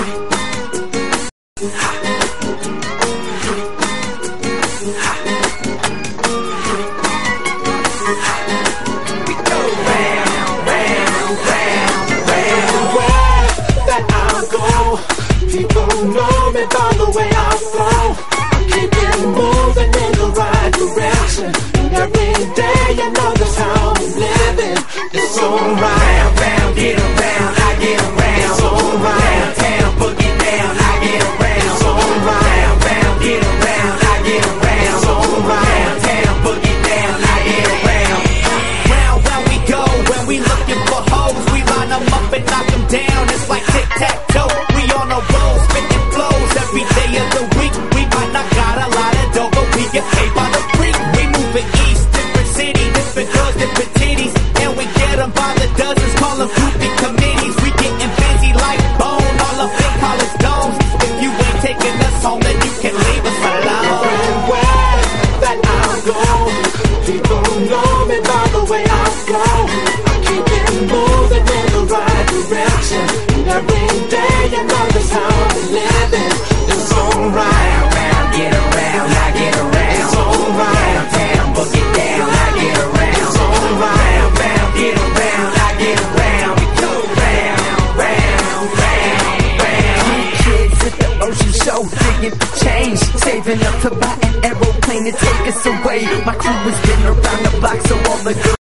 People know me by the way I flow. I keep it moving in the right direction, and every day you know that's how I'm living. It's alright. Round, get around, I get around. It's alright. Downtown, boogie down, I get around. It's alright. Round, get around, I get around. It's alright. Downtown, boogie down, I get around. Round we go, when we looking for hoes, we line them up and knock them down. It's like tic-tac-toe. We on a roll, spitting flows every day of the week. We might not got a lot of dough, but we get paid by the freak. We moving east, different city, different girls, different titties, and we get them by the dozens, call them groupie committees. We getting busy like bone, all up in college domes. If you ain't taking us home, then you can leave us alone. Everywhere that I go, people know me by the way I flow. I keep it moving in the right direction, and every day you know that's how I'm living. It's alright. Round, get around, I get around. It's alright. Downtown, boogie down, I get around. It's alright. Round, get around, I get around. We go round. Kids at the ocean show, digging for change, saving up to buy an aeroplane to take us away. My crew has been around the block, so all the good